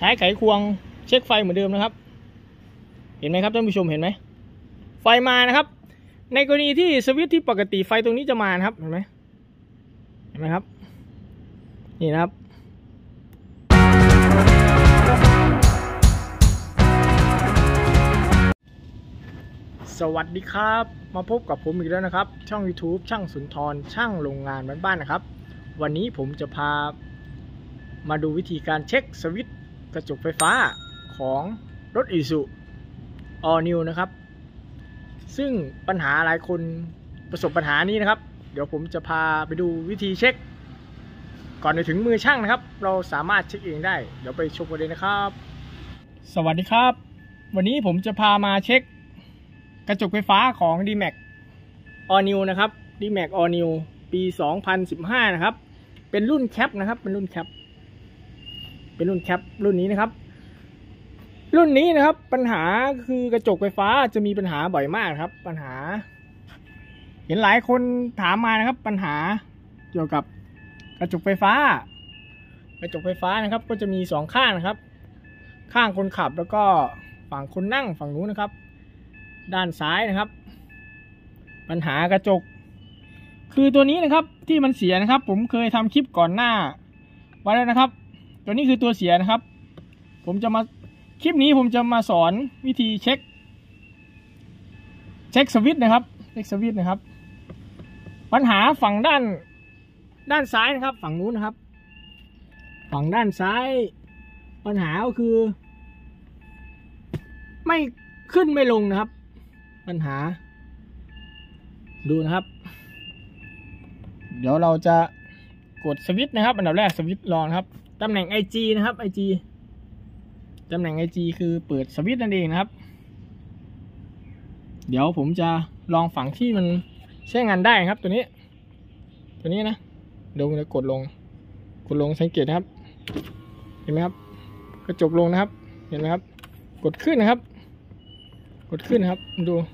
ช้ไขควงเช็คไฟเหมือนเดิมนะครับเห็นไหมครับท่านผู้ชมเห็นไหมไฟมานะครับในกรณีที่สวิตช์ที่ปกติไฟตรงนี้จะมานะครับเห็นไหมครับนี่นะครับสวัสดีครับมาพบกับผมอีกแล้วนะครับช่อง YouTube ช่างสุนทรช่างโรงงานบ้านๆนะครับวันนี้ผมจะพามาดูวิธีการเช็คสวิตช์กระจกไฟฟ้าของรถ Isuzu All New นะครับซึ่งปัญหาหลายคนประสบปัญหานี้นะครับเดี๋ยวผมจะพาไปดูวิธีเช็คก่อนจะถึงมือช่างนะครับเราสามารถเช็คเองได้เดี๋ยวไปชมกันเลยนะครับสวัสดีครับวันนี้ผมจะพามาเช็คกระจกไฟฟ้าของ D-Max All New นะครับ D-Max All New ปี 2015 นะครับเป็นรุ่นแคปนะครับเป็นรุ่นแคปรุ่นนี้นะครับรุ่นนี้นะครับปัญหาคือกระจกไฟฟ้าจะมีปัญหาบ่อยมากครับปัญหาเห็นหลายคนถามมานะครับปัญหาเกี่ยวกับกระจกไฟฟ้านะครับก็จะมี2ข้างนะครับข้างคนขับแล้วก็ฝั่งคนนั่งฝั่งนู้นนะครับด้านซ้ายนะครับปัญหากระจกคือตัวนี้นะครับที่มันเสียนะครับผมเคยทำคลิปก่อนหน้าไว้แล้วนะครับตัวนี้คือตัวเสียนะครับคลิปนี้ผมจะมาสอนวิธีเช็คสวิตช์นะครับปัญหาฝั่งด้านซ้ายนะครับฝั่งนู้นนะครับฝั่งด้านซ้ายปัญหาก็คือไม่ขึ้นไม่ลงนะครับปัญหาดูนะครับเดี๋ยวเราจะกดสวิตช์นะครับอันดับแรกสวิตช์รองครับตำแหน่ง IG นะครับ IG ตำแหน่ง IG คือเปิดสวิตช์นั่นเองนะครับเดี๋ยวผมจะลองฝั่งที่มันใช้งานได้ครับตัวนี้นะเดี๋ยวจะกดลงสังเกตนะครับเห็นไหมครับกระจกลงนะครับเห็นไหมครับกดขึ้นนะครับดู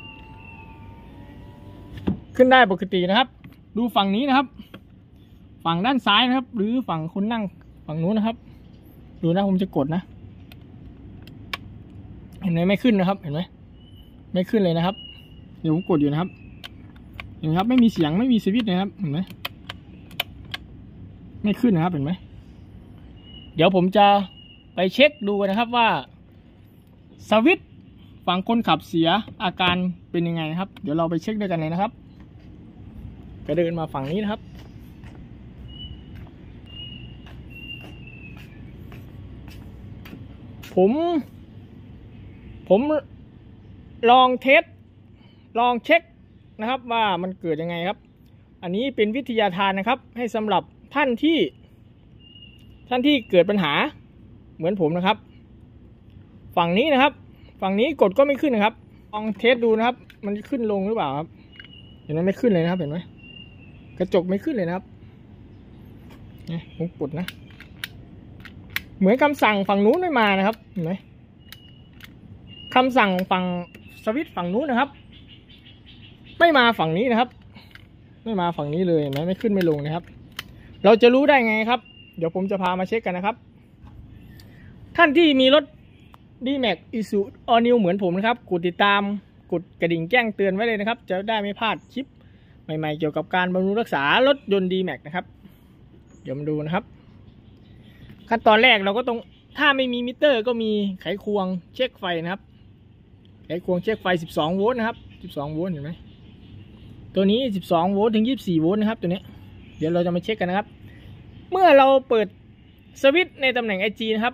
ขึ้นได้ปกตินะครับดูฝั่งนี้นะครับฝั่งด้านซ้ายนะครับหรือฝั่งคนนั่งฝั่งนู้นนะครับดูนะผมจะกดนะเห็นไหมไม่ขึ้นนะครับเห็นไหมไม่ขึ้นเลยนะครับเดี๋ยวผมกดอยู่นะครับเห็นไหมครับไม่มีเสียงไม่มีสวิตช์นะครับเห็นไหมไม่ขึ้นนะครับเห็นไหมเดี๋ยวผมจะไปเช็คดูนะครับว่าสวิตช์ฝั่งคนขับเสียอาการเป็นยังไงนะครับเดี๋ยวเราไปเช็คด้วยกันเลยนะครับก็เดินมาฝั่งนี้นะครับผมลองเช็คนะครับว่ามันเกิดยังไงครับอันนี้เป็นวิทยาทานนะครับให้สำหรับท่านที่เกิดปัญหาเหมือนผมนะครับฝั่งนี้นะครับฝั่งนี้กดก็ไม่ขึ้นนะครับลองเทสดูนะครับมันขึ้นลงหรือเปล่าครับเห็นไหมไม่ขึ้นเลยนะครับเห็นไหมกระจกไม่ขึ้นเลยนะครับนี่ผมกดนะเหมือนคำสั่งฝั่งนู้นไม่มานะครับเห็นไหมคำสั่งฝั่งสวิตช์ฝั่งนู้นนะครับไม่มาฝั่งนี้นะครับไม่มาฝั่งนี้เลยเห็นไหมไม่ขึ้นไม่ลงนะครับเราจะรู้ได้ไงครับเดี๋ยวผมจะพามาเช็คกันนะครับท่านที่มีรถ D-Max Isuzu All New เหมือนผมนะครับกดติดตามกดกระดิ่งแจ้งเตือนไว้เลยนะครับจะได้ไม่พลาดคลิปใหม่ๆเกี่ยวกับการบำรุงรักษารถยนต์ D-Max นะครับเดี๋ยวมาดูนะครับขั้นตอนแรกเราก็ต้องถ้าไม่มีมิเตอร์ก็มีไขควงเช็คไฟนะครับไขควงเช็คไฟ12โวลต์นะครับ12โวลต์เห็นไหมตัวนี้12โวลต์ถึง24โวลต์นะครับตัวนี้เดี๋ยวเราจะมาเช็คกันนะครับเมื่อเราเปิดสวิตช์ในตำแหน่ง IG นะครับ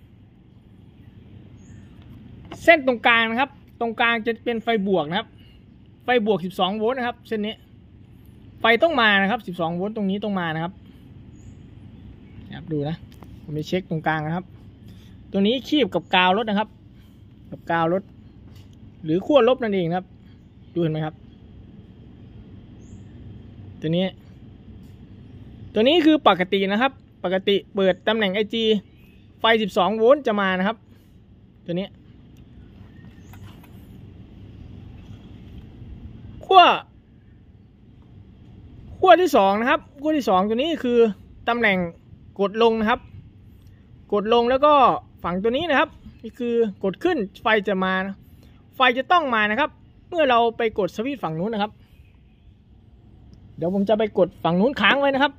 เส้นตรงกลางนะครับตรงกลางจะเป็นไฟบวกนะครับไฟบวก12โวลต์นะครับเส้นนี้ไฟต้องมานะครับ12โวลต์ตรงนี้ต้องมานะครับดูนะผมจะเช็คตรงกลางนะครับตัวนี้คีบกับกาวรถนะครับกับกาวรถหรือขั้วลบนั่นเองครับดูเห็นไหมครับตัวนี้คือปกตินะครับปกติเปิดตำแหน่ง IG ไฟ12โวลต์จะมานะครับตัวนี้ขั้วที่2นะครับขั้วที่2ตัวนี้คือตำแหน่งกดลงนะครับกกดลงแล้วก็ฝั่งตัวนี้นะครับนี่คือกดขึ้นไฟจะมาไฟจะต้องมานะครับเมื่อเราไปกดสวิตช์ฝั่งนู้นนะครับเดี๋ยวผมจะไปกดฝั่งนู้นค้างไว้นะครับ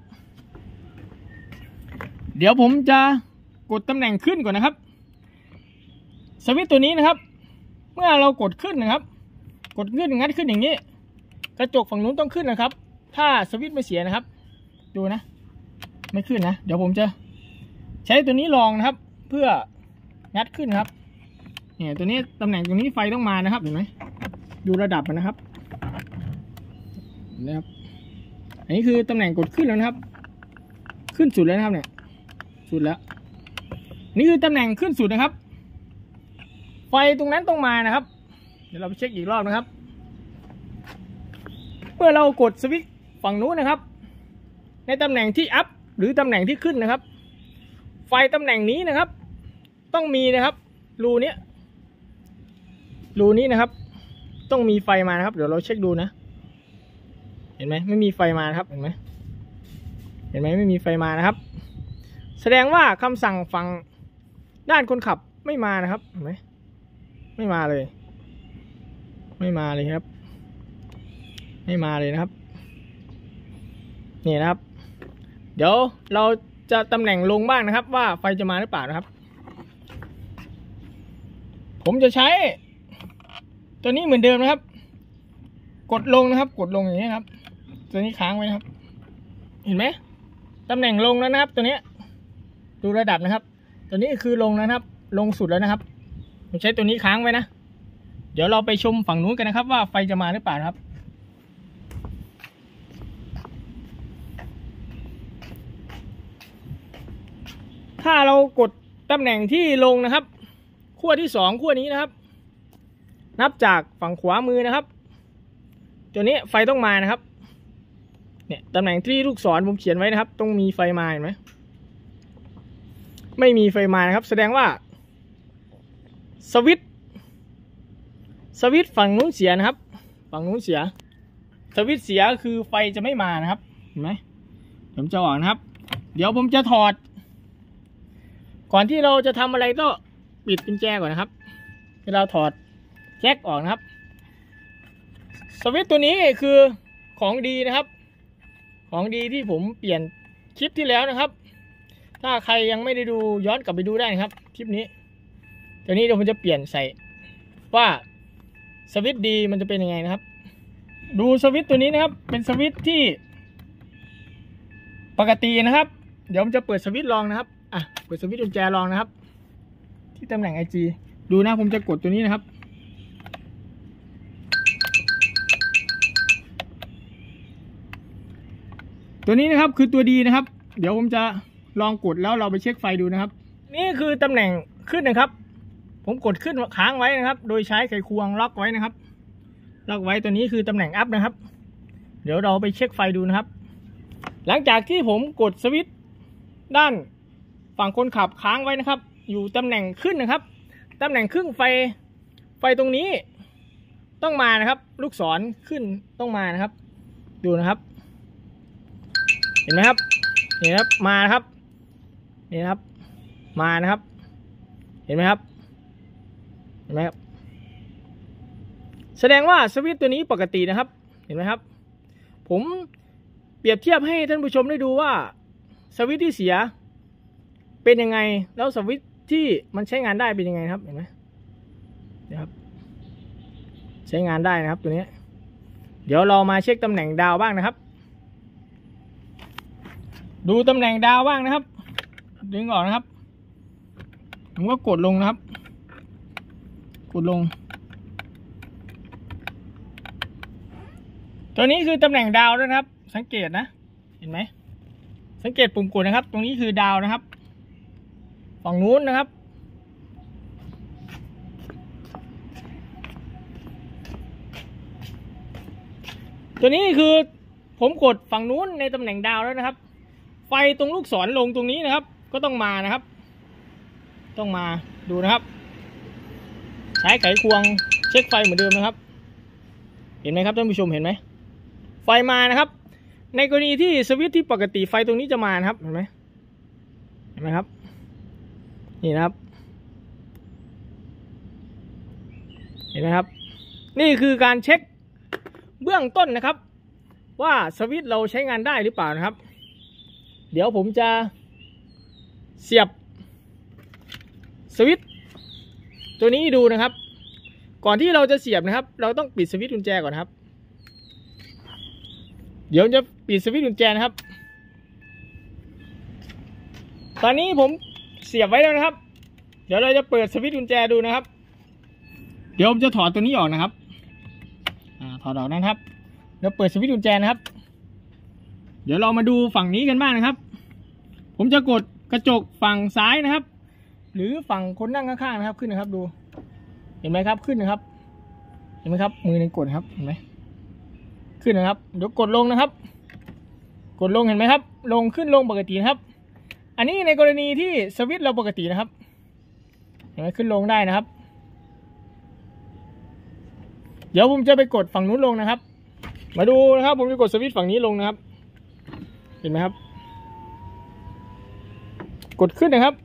เดี๋ยวผมจะกดตำแหน่งขึ้นก่อนนะครับสวิตช์ตัวนี้นะครับเมื่อเรากดขึ้นนะครับกดขึ้นงัดขึ้นอย่างนี้กระจกฝั่งนู้นต้องขึ้นนะครับถ้าสวิตช์ไม่เสียนะครับดูนะไม่ขึ้นนะเดี๋ยวผมจะใช้ตัวนี้ลองนะครับเพื่องัดขึ้นครับเนี่ยตัวนี้ตำแหน่งตรงนี้ไฟต้องมานะครับเห็นไหมดูระดับมันนะครับอันนี้คือตำแหน่งกดขึ้นแล้วนะครับขึ้นสุดแล้วนะครับเนี่ยสุดแล้วนี่คือตำแหน่งขึ้นสุดนะครับไฟตรงนั้นต้องมานะครับเดี๋ยวเราไปเช็คอีกรอบนะครับเมื่อเรากดสวิตช์ฝั่งนู้นนะครับในตำแหน่งที่อัพหรือตำแหน่งที่ขึ้นนะครับไฟตำแหน่งนี้นะครับต้องมีนะครับรูนี้นะครับต้องมีไฟมานะครับเดี๋ยวเราเช็คดูนะเห็นไหมไม่มีไฟมานะครับเห็นไหมไม่มีไฟมานะครับแสดงว่าคำสั่งฝั่งด้านคนขับไม่มานะครับเห็นไหมไม่มาเลยครับไม่มาเลยนะครับนี่นะครับเดี๋ยวเราจะตำแหน่งลงบ้างนะครับว่าไฟจะมาหรือเปล่านะครับผมจะใช้ตัวนี้เหมือนเดิมนะครับกดลงนะครับกดลงอย่างนี้ครับตัวนี้ค้างไว้นะครับเห็นไหมตำแหน่งลงแล้วนะครับตัวนี้ดูระดับนะครับตัวนี้คือลงแล้วนะครับลงสุดแล้วนะครับผมใช้ตัวนี้ค้างไว้นะเดี๋ยวเราไปชมฝั่งนู้นกันนะครับว่าไฟจะมาหรือเปล่าครับถ้าเรากดตำแหน่งที่ลงนะครับขั้วที่2ขั้วนี้นะครับนับจากฝั่งขวามือนะครับตัวนี้ไฟต้องมานะครับเนี่ยตำแหน่งที่ลูกศรผมเขียนไว้นะครับต้องมีไฟมาเห็นไหมไม่มีไฟมานะครับแสดงว่าสวิตช์ฝั่งนู้นเสียนะครับฝั่งนู้นเสียสวิตช์เสียคือไฟจะไม่มานะครับเห็นไหมผมจะออกนะครับเดี๋ยวผมจะถอดก่อนที่เราจะทำอะไรก็ปิดกุญแจก่อนนะครับเวลาถอดแจ็คออกนะครับสวิตช์ตัวนี้คือของดีนะครับของดีที่ผมเปลี่ยนคลิปที่แล้วนะครับถ้าใครยังไม่ได้ดูย้อนกลับไปดูได้นะครับคลิปนี้ตัวนี้เดี๋ยวผมจะเปลี่ยนใส่ว่าสวิตช์ดีมันจะเป็นยังไงนะครับดูสวิตช์ตัวนี้นะครับเป็นสวิตช์ที่ปกตินะครับเดี๋ยวผมจะเปิดสวิตช์ลองนะครับเปิดสวิตช์กุญแจลองนะครับที่ตำแหน่ง IG ดูนะผมจะกดตัวนี้นะครับตัวนี้นะครับคือตัวดีนะครับเดี๋ยวผมจะลองกดแล้วเราไปเช็คไฟดูนะครับนี่คือตำแหน่งขึ้นนะครับผมกดขึ้นค้างไว้นะครับโดยใช้ไขควงล็อกไว้นะครับล็อกไว้ตัวนี้คือตำแหน่งอัพนะครับเดี๋ยวเราไปเช็คไฟดูนะครับหลังจากที่ผมกดสวิตช์ด้านฝั่งคนขับค้างไว้นะครับอยู่ตำแหน่งขึ้นนะครับตำแหน่งครึ่งไฟตรงนี้ต้องมานะครับลูกศรขึ้นต้องมานะครับดูนะครับเห็นไหมครับนี่ครับมานะครับนี่นะครับมานะครับเห็นไหมครับแสดงว่าสวิตช์ตัวนี้ปกตินะครับเห็นไหมครับผมเปรียบเทียบให้ท่านผู้ชมได้ดูว่าสวิตช์ที่เสียเป็นยังไงแล้วสวิตช์ที่มันใช้งานได้เป็นยังไงครับเห็นไหมนะครับใช้งานได้นะครับตัวนี้เดี๋ยวเรามาเช็คตำแหน่งดาวบ้างนะครับดูตำแหน่งดาวบ้างนะครับดึงออกนะครับผมก็กดลงนะครับกดลงตัวนี้คือตำแหน่งดาวด้วยนะครับสังเกตนะเห็นไหมสังเกตปุ่มกดนะครับตรงนี้คือดาวนะครับฝั่งนู้นนะครับตัวนี้คือผมกดฝั่งนู้นในตำแหน่งดาวแล้วนะครับไฟตรงลูกศรลงตรงนี้นะครับก็ต้องมานะครับต้องมาดูนะครับใช้ไขควงเช็คไฟเหมือนเดิมนะครับเห็นไหมครับท่านผู้ชมเห็นไหมไฟมานะครับในกรณีที่สวิตช์ที่ปกติไฟตรงนี้จะมานะครับเห็นไหมครับนี่นะครับเห็นไหมครับนี่คือการเช็คเบื้องต้นนะครับว่าสวิตช์เราใช้งานได้หรือเปล่านะครับเดี๋ยวผมจะเสียบสวิตช์ตัวนี้ดูนะครับก่อนที่เราจะเสียบนะครับเราต้องปิดสวิตช์กุญแจก่อนนะครับเดี๋ยวจะปิดสวิตช์กุญแจนะครับตอนนี้ผมเสียบไว้แล้วนะครับเดี๋ยวเราจะเปิดสวิตช์กุญแจดูนะครับเดี๋ยวผมจะถอดตัวนี้ออกนะครับถอดออกนะครับเดี๋ยวเปิดสวิตช์กุญแจนะครับเดี๋ยวเรามาดูฝั่งนี้กันบ้างนะครับผมจะกดกระจกฝั่งซ้ายนะครับหรือฝั่งคนนั่งข้างๆนะครับขึ้นนะครับดูเห็นไหมครับขึ้นนะครับเห็นไหมครับมือหนึ่งกดครับเห็นไหมขึ้นนะครับเดี๋ยวกดลงนะครับกดลงเห็นไหมครับลงขึ้นลงปกตินะครับอันนี้ในกรณีที่สวิตช์เราปกตินะครับเห็นไหมขึ้นลงได้นะครับเดี๋ยวผมจะไปกดฝั่งนู้นลงนะครับมาดูนะครับผมจะกดสวิตช์ฝั่งนี้ลงนะครับเห็นไหมครับกดขึ้นนะครับ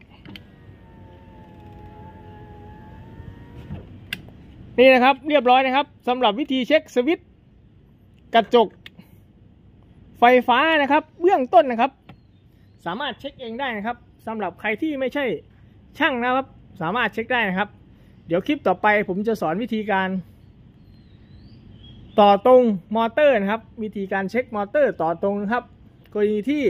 นี่นะครับเรียบร้อยนะครับสำหรับวิธีเช็คสวิตช์กระจกไฟฟ้านะครับเบื้องต้นนะครับสามารถเช็คเองได้นะครับสำหรับใครที่ไม่ใช่ช่างนะครับสามารถเช็คได้นะครับเดี๋ยวคลิปต่อไปผมจะสอนวิธีการต่อตรงมอเตอร์นะครับวิธีการเช็คมอเตอร์ต่อตรงนะครับกรณีที่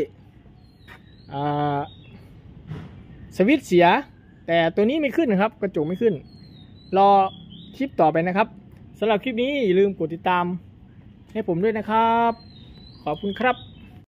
สวิตช์เสียแต่ตัวนี้ไม่ขึ้นนะครับกระจกไม่ขึ้นรอคลิปต่อไปนะครับสำหรับคลิปนี้อย่าลืมกดติดตามให้ผมด้วยนะครับขอบคุณครับ